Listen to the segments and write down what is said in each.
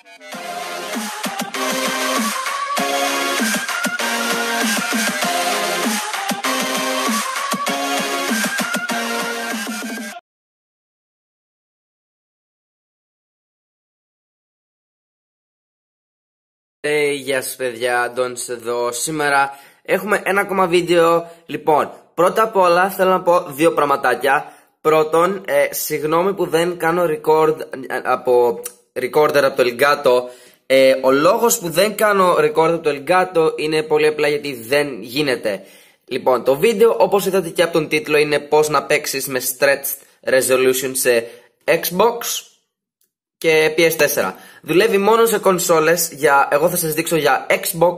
Γεια σας παιδιά, Αντώνης εδώ. Σήμερα έχουμε ένα ακόμα βίντεο. Λοιπόν, πρώτα απ' όλα θέλω να πω δύο πραγματάκια. Πρώτον, συγγνώμη που δεν κάνω recorder από το Elgato. Ο λόγος που δεν κάνω record από το Elgato είναι πολύ απλά γιατί δεν γίνεται. Λοιπόν, το βίντεο, όπως είδατε και από τον τίτλο, είναι πώς να παίξεις με stretched resolution σε Xbox και PS4. Δουλεύει μόνο σε κονσόλες. Εγώ θα σας δείξω για Xbox.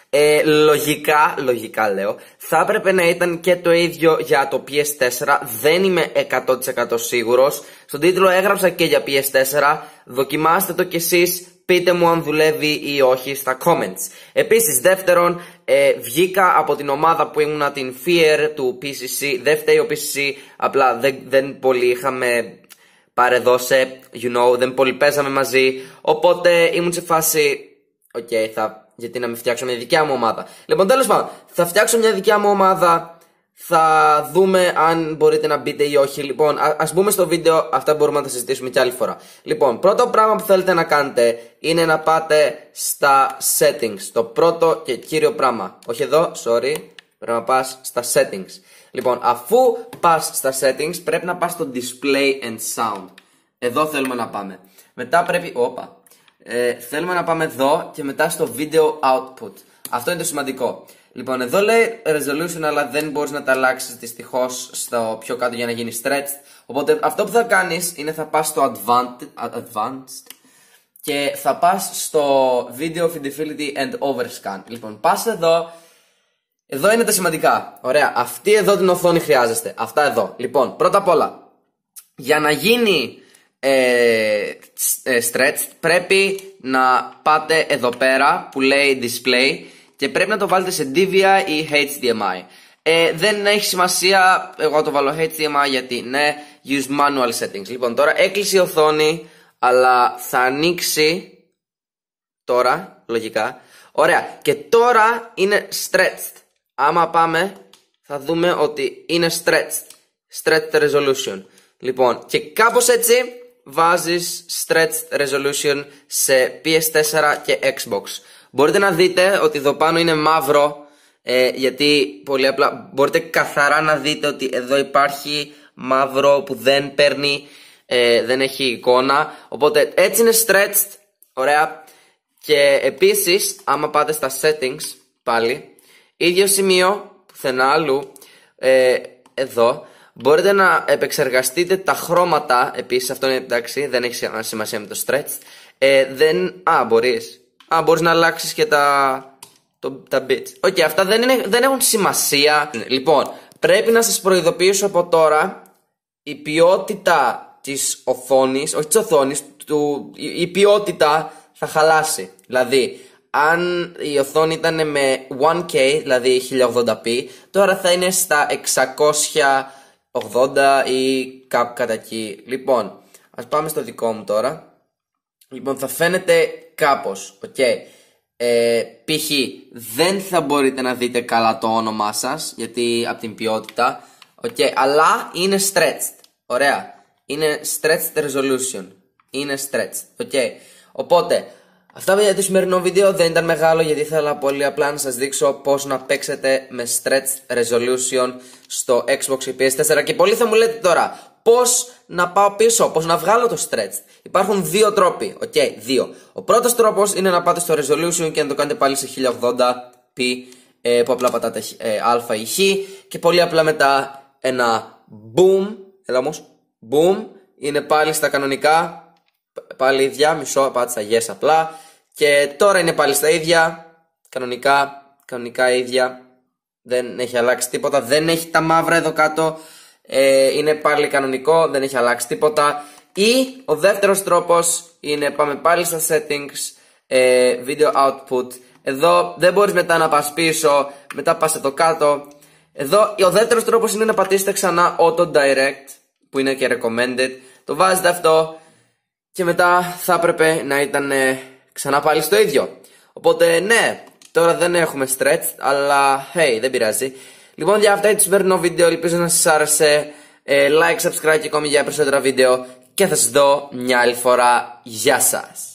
Λογικά λέω, θα έπρεπε να ήταν και το ίδιο για το PS4. Δεν είμαι 100% σίγουρος. Στον τίτλο έγραψα και για PS4. Δοκιμάστε το κι εσείς. Πείτε μου αν δουλεύει ή όχι στα comments. Επίσης, δεύτερον, βγήκα από την ομάδα που ήμουνα, την Fear του PCC. Δεν φταίει ο PCC, απλά δεν πολύ είχαμε παρεδώσει, δεν πολύ παίζαμε μαζί. Οπότε ήμουν σε φάση, γιατί να μην φτιάξω μια δικιά μου ομάδα. Λοιπόν, τέλος πάντων, θα φτιάξω μια δικιά μου ομάδα. Θα δούμε αν μπορείτε να μπείτε ή όχι. Λοιπόν, ας μπούμε στο βίντεο. Αυτά μπορούμε να τα συζητήσουμε κι άλλη φορά. Λοιπόν, πρώτο πράγμα που θέλετε να κάνετε είναι να πάτε στα settings. Το πρώτο και κύριο πράγμα. Όχι εδώ, sorry. Πρέπει να πας στα settings. Λοιπόν, αφού πας στα settings, πρέπει να πας στο display and sound. Εδώ θέλουμε να πάμε. Μετά πρέπει, θέλουμε να πάμε εδώ και μετά στο video output. Αυτό είναι το σημαντικό. Λοιπόν, εδώ λέει resolution, αλλά δεν μπορείς να τα αλλάξεις δυστυχώς στο πιο κάτω για να γίνει stretched. Οπότε αυτό που θα κάνεις είναι θα πας στο advanced και θα πας στο video fidelity and overscan. Λοιπόν, πας εδώ. Εδώ είναι τα σημαντικά. Ωραία, αυτή εδώ την οθόνη χρειάζεστε. Αυτά εδώ. Λοιπόν, πρώτα απ' όλα, για να γίνει stretched πρέπει να πάτε εδώ πέρα που λέει display και πρέπει να το βάλετε σε DVI ή HDMI. Δεν έχει σημασία, εγώ το βάλω HDMI γιατί ναι, use manual settings. Λοιπόν, τώρα έκλεισε η οθόνη, αλλά θα ανοίξει τώρα, λογικά. Ωραία, και τώρα είναι stretched. Άμα πάμε θα δούμε ότι είναι stretched resolution. Λοιπόν, και κάπως έτσι βάζεις stretched resolution σε PS4 και Xbox. Μπορείτε να δείτε ότι εδώ πάνω είναι μαύρο, γιατί πολύ απλά μπορείτε καθαρά να δείτε ότι εδώ υπάρχει μαύρο που δεν παίρνει, δεν έχει εικόνα. Οπότε έτσι είναι stretched, ωραία. Και επίσης άμα πάτε στα settings πάλι, ίδιο σημείο, πουθενά αλλού, εδώ μπορείτε να επεξεργαστείτε τα χρώματα. Επίσης αυτό είναι εντάξει, δεν έχει σημασία με το stretch. Μπορείς να αλλάξεις και τα bits. Αυτά δεν έχουν σημασία. Λοιπόν, πρέπει να σας προειδοποιήσω από τώρα, η ποιότητα της οθόνης, όχι της οθόνης, η ποιότητα θα χαλάσει. Δηλαδή, αν η οθόνη ήταν με 1K, δηλαδή 1080p, τώρα θα είναι στα 680 ή κάπου κατά εκεί. Λοιπόν, ας πάμε στο δικό μου τώρα. Λοιπόν, θα φαίνεται κάπως, π.χ. δεν θα μπορείτε να δείτε καλά το όνομά σας, γιατί από την ποιότητα, αλλά είναι stretched, ωραία. Είναι stretched resolution, είναι stretched, Οπότε, αυτά για το σημερινό βίντεο δεν ήταν μεγάλο, γιατί ήθελα πολύ απλά να σας δείξω πώς να παίξετε με stretched resolution στο Xbox και PS4. Και πολλοί θα μου λέτε τώρα, πώς να πάω πίσω, πώς να βγάλω το stretched. Υπάρχουν δύο τρόποι, δύο. Ο πρώτος τρόπος είναι να πάτε στο resolution και να το κάνετε πάλι σε 1080p, που απλά πατάτε α ή χ, και πολύ απλά μετά ένα boom, boom, είναι πάλι στα κανονικά, πάλι ίδια, μισό, πάτησα yes απλά. Και τώρα είναι πάλι στα ίδια, κανονικά ίδια. Δεν έχει αλλάξει τίποτα, δεν έχει τα μαύρα εδώ κάτω. Είναι πάλι κανονικό, δεν έχει αλλάξει τίποτα. Ή ο δεύτερος τρόπος είναι πάμε πάλι στα settings, video output. Εδώ δεν μπορείς μετά να πας πίσω, μετά πας εδώ κάτω. Εδώ ο δεύτερος τρόπος είναι να πατήσετε ξανά auto direct, που είναι και recommended. Το βάζετε αυτό και μετά θα έπρεπε να ήταν ξανά πάλι στο ίδιο. Οπότε ναι, τώρα δεν έχουμε stretch, αλλά hey, δεν πειράζει. Λοιπόν, για αυτά είναι το σημερινό βίντεο, ελπίζω να σας άρεσε. Like, subscribe και ακόμη για περισσότερα βίντεο και θα σας δω μια άλλη φορά. Γεια σας!